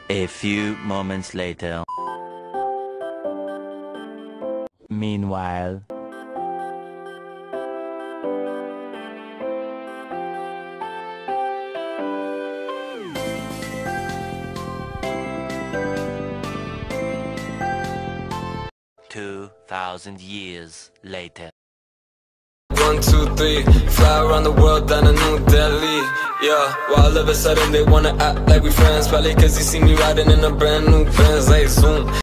A few moments later. Meanwhile. "2,000 years later." 1, 2, 3, fly around the world down to New Delhi. Yeah, while all of a sudden they wanna act like we friends. Probably cause you see me riding in a brand new Benz, like zoom.